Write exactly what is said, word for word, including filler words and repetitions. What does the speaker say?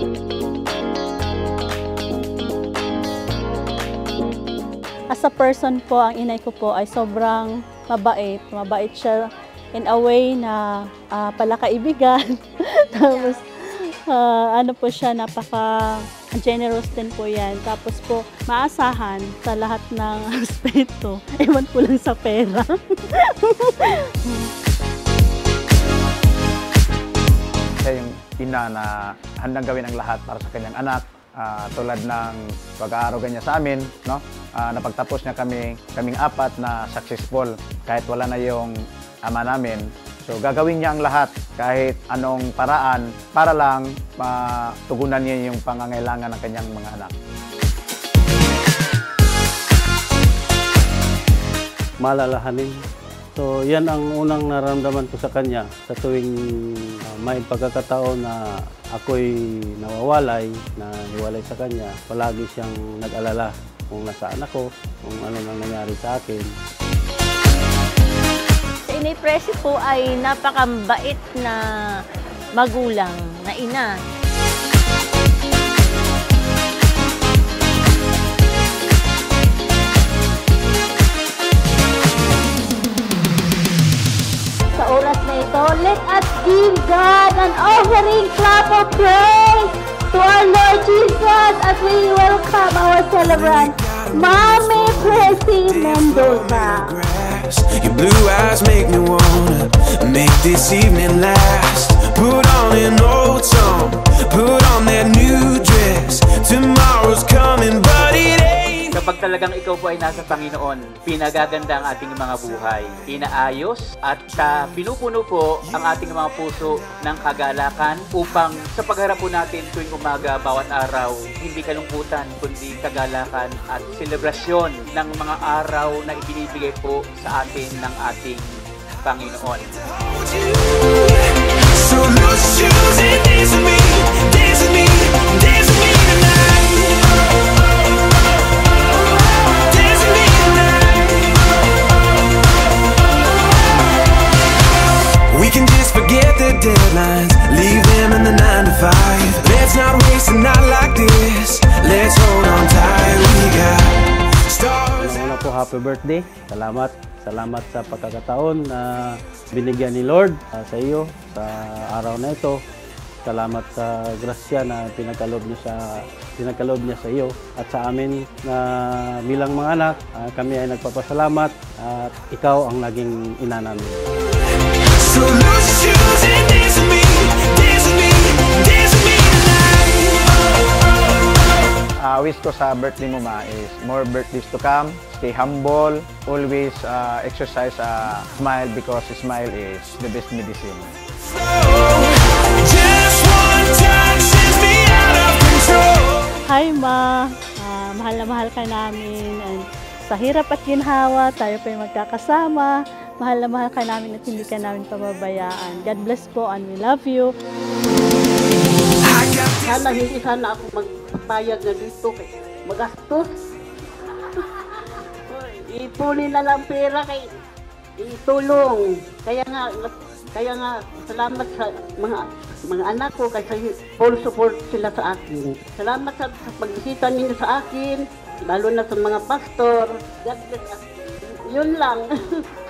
As a person po, ang inay ko po ay sobrang mabait. Mabait siya in a way na uh, palakaibigan. Tapos, uh, ano po siya, napaka-generous din po yan. Tapos po, maasahan sa lahat ng aspeto. Ewan po lang sa pera. Siya yung ina na handang gawin ang lahat para sa kanyang anak. Uh, tulad ng pag-aaruga niya sa amin, no? Uh, napagtapos niya kami, kaming apat na successful kahit wala na yung ama namin. So gagawin niya ang lahat kahit anong paraan para lang matugunan niya yung pangangailangan ng kanyang mga anak. Malalahanin. So yan ang unang nararamdaman ko sa kanya sa tuwing uh, may pagkakataon na ako'y nawawalay, na hiwalay sa kanya. Palagi siyang nag-alala kung nasaan ako, kung ano nang nangyari sa akin. Si Inay Presi po ay napakabait na magulang, na ina. Sa oras na ito, let us give God an offering clap of praise to our Lord Jesus as we welcome our celebrant, Mami Presi Mendoza. Your blue eyes make me wanna make this evening last. Put on an old song, put on that new dress. Tomorrow's coming, but it ain't. Kapag talagang ikaw po ay nasa Panginoon, pinagaganda ang ating mga buhay, inaayos at uh, pinupuno po ang ating mga puso ng kagalakan upang sa pagharap po natin tuwing umaga bawat araw, hindi kalungkutan kundi kagalakan at selebrasyon ng mga araw na ibinibigay po sa atin ng ating Panginoon. So loose shoes and dance with me, dance with me, dance with me tonight. We can just forget the deadlines, leave them in the nine to five. Let's not waste a night like this. Let's hold on tight. We got stars. Una po, happy birthday. Salamat. Salamat sa pagkakataon na binigyan ni Lord uh, sa iyo sa araw na ito. Salamat sa grasya na pinagkaloob niya sa pinagkaloob niya sa iyo at sa amin na bilang mga anak, uh, kami ay nagpapasalamat at ikaw ang naging ina namin. So loose shoes and dance with me, dance with me, dance with me tonight. Uh, wish ko sa birthday mo, ma, is more birthdays to come. Stay humble, always uh, exercise a uh, smile because smile is the best medicine. Just one touch sends me out of control. Hi Ma, uh, mahal na mahal ka namin. And sa hirap at ginhawa, tayo pa yung magkakasama. Mahal na mahal ka namin at hindi ka namin pababayaan. God bless po and we love you. Sana hindi sana ako magpapayag na dito kay magastos. Ipunin na lang pera kay itulong. Kaya nga kaya nga salamat sa mga mga anak ko kasi full support sila sa akin. Salamat sa, sa pagbisita ninyo sa akin, lalo na sa mga pastor. God bless. Yun lang.